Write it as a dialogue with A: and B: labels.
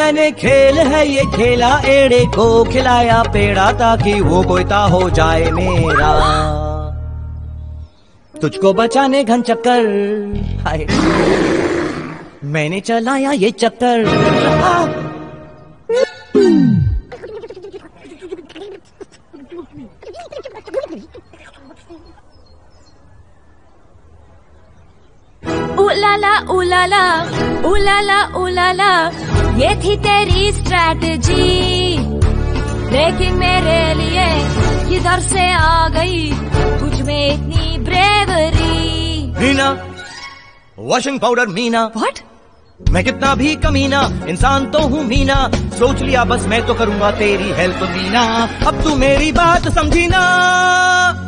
A: मैंने खेल है ये खेला, एड़े को खिलाया पेड़ा ताकि वो कोयता हो जाए मेरा। तुझको बचाने घन चक्कर, हाय मैंने चलाया ये चक्कर।
B: उलाला उलाला उलाला उलाला, ये थी तेरी स्ट्रैटेजी, लेकिन मेरे लिए किधर से आ गई तुझ में इतनी bravery.
A: Meena, washing powder Meena.
B: What?
A: मैं कितना भी कमीना इंसान तो हूँ मीना, सोच लिया बस मैं तो करूँगा तेरी हेल्प मीना, अब तू मेरी बात समझी ना।